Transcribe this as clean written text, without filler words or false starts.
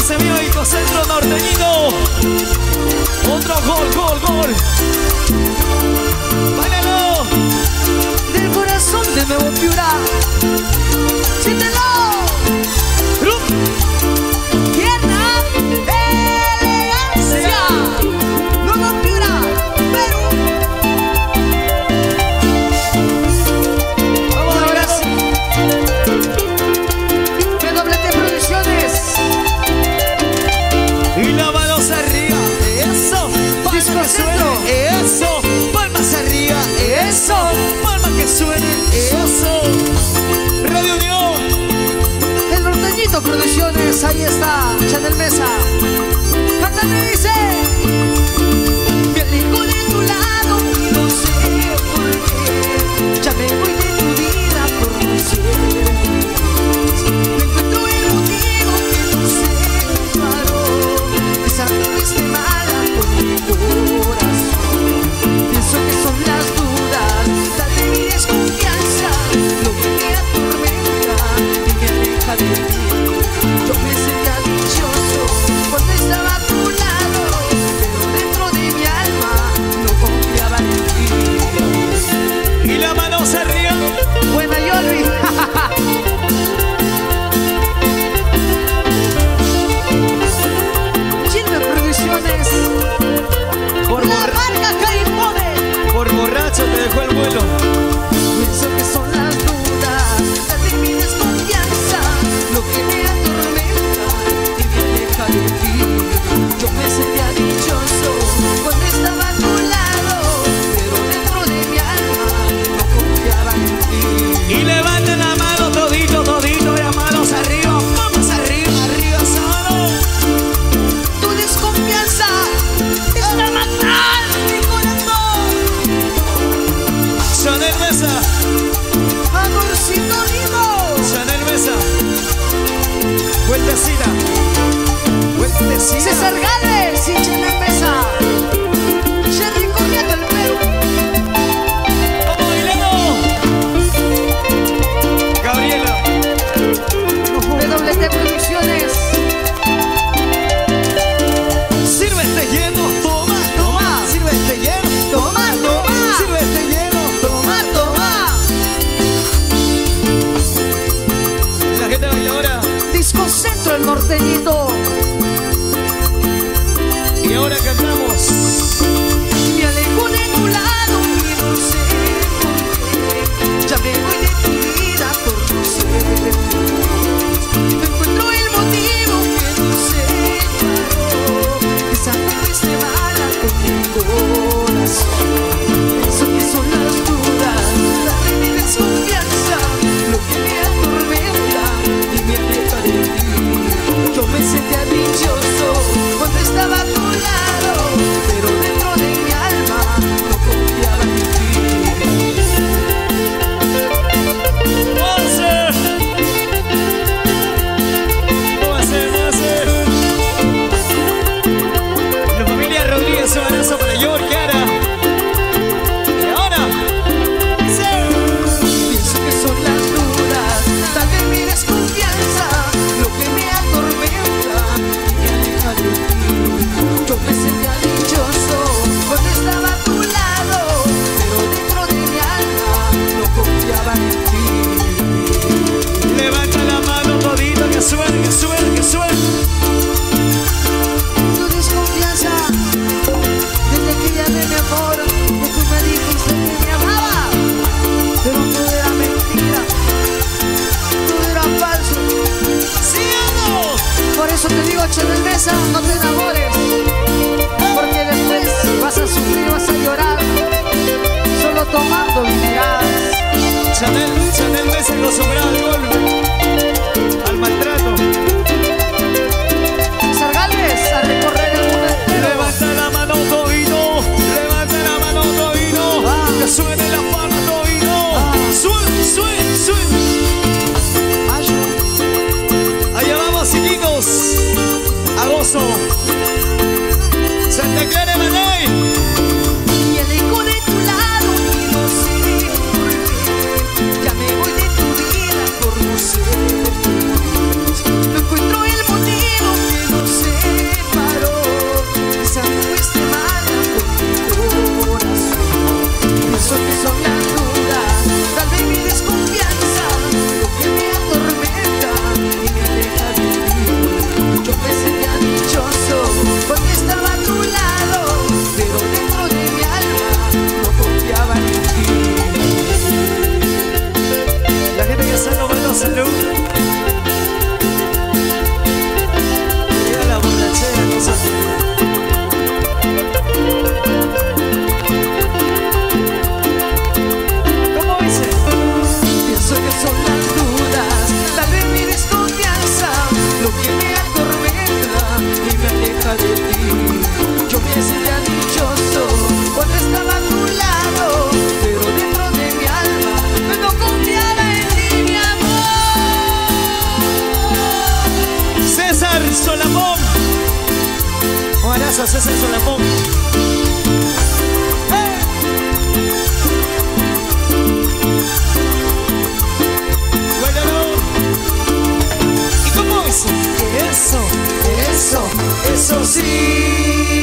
Dice México Centro Norteñito. Otro gol, gol, gol. ¡Báilalo! Del corazón de Nuevo Piura. ¡Siéntelo! ¡Tierra! ¡Elegancia! Nuevo Piura, Perú. Vamos a ver. PWT Producciones. Y la manos arriba. Eso. Palma que suene. Eso. Palmas arriba. Eso. Palma que suene. Eso. Radio Unión. El Norteñito Producciones. Ahí está. Chanel Mesa. Canta y dice: me alejo de tu lado, no sé por qué. Ya me voy de tu vida por no ser. No encuentro el motivo que no se paró. Esa fuiste mala por mi corazón. Pienso que son las dudas, tal vez mi desconfianza, lo que me atormenta y me aleja de ti. Yo me sentía dichoso cuando estaba a tu lado, pero dentro de mi alma no confiaba en ti. Y la manos arriba. Buena Yolvi. Chilme Producciones. Por La borracho. marca que impone. Por borracho te dejó el vuelo. Pienso que son las dudas, tal vez mi desconfianza, lo que me atormenta y me aleja de ti. Yo me sentía dichoso cuando estaba a tu lado, pero dentro de mi alma no confiaba en ti. Y levanten la mano todito, todito. Y las manos arriba. Vamos arriba, arriba, solo. Tu desconfianza está matando mi corazón. Chanel Mesa. Amorcito lindo. Chanel Mesa. Vueltecita. Vueltecita. César Gálvez y Chanel Mesa. Sherry Corriendo el Perú. ¡Vamos bailando! Gabriela. PWT Producciones. Sirve este lleno. Toma, toma. Sirve este lleno. Toma, toma. Sirve este lleno. Toma, toma. La gente baila ahora. Disco Centro, el Norteñito. Y ahora cantamos. Me alejo de tu lado y no sé por qué. Ya me voy de tu vida por no ser. No encuentro el motivo que no sé paró. Esa fuiste mala con mi corazón. Pienso que son las dudas, la mi desconfianza, lo que me atormenta y me aleja de ti. Yo me sentía dichoso cuando estaba a tu lado, pero dentro de mi alma no confiaba en ti. ¡Monse! ¡Monse, Monse! La familia Rodríguez, un abrazo para York, Cara. Y ahora. Pienso que son las dudas, tal vez mi desconfianza, lo que me atormenta y me aleja de ti. Yo me sentía dichoso cuando estaba a tu lado, pero dentro de mi alma no confiaba en ti. Levanta la mano todito, que suene, que suene, que suene. Tu desconfianza, desde que llamé mi amor, que tú me dijiste que me amaba, pero todo era mentira, todo era falso. ¡Sí o no! Por eso te digo, Chanel Mesa, no te enamores, porque después vas a sufrir, vas a llorar, solo tomando vivirás. Chanel Mesa acostumbrada al golpe, al maltrato. César Gálvez, a recorrer el mundo entero. Levanta la mano todito, levanta la mano todito, que suene la palma todito. Suene, suene, suene. Allá vamos, chiquitos. A gozo. Vamos a hacer sexo en la pop. ¿Y cómo es? Eso sí.